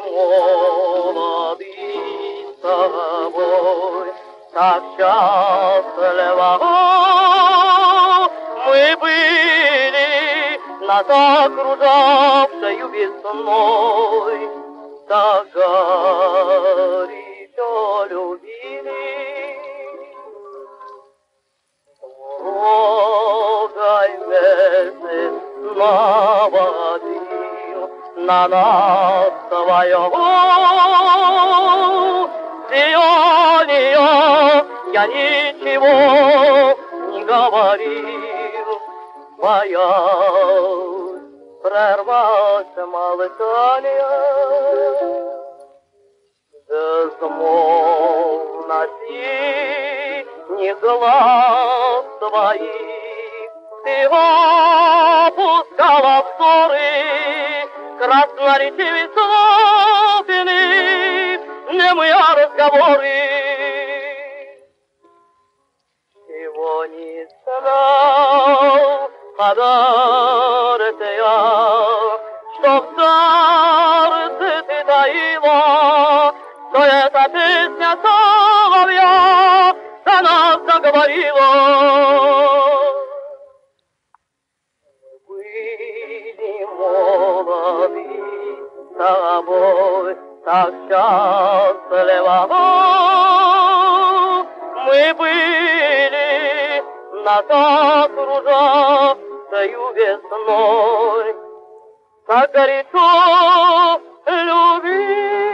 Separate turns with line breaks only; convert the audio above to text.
молоды с тобой, так счастливо мы были нас окружавшею весной, так горячо любили. Рогой месяц наводил на нас свое сияние. Я ничего не говорил, боясь прервать молчание. Безмолвно синих глаз твоих ты опускала взоры, красноречивые слов немые разговоры. Чего не знал, подарок я, что в сердце ты таила, что эта песня соловья за нас заговорила. Были молоды с тобой, так счастливо мы были нас окружавшею весной, так горячо любили.